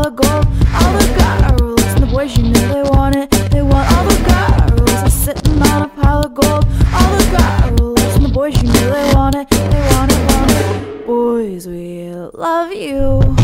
pile of gold. All the girls and the boys, you know they want it. They want all the girls are sitting on a pile of gold. All the girls and the boys, you know they want it. They want it, want it. Boys, we love you.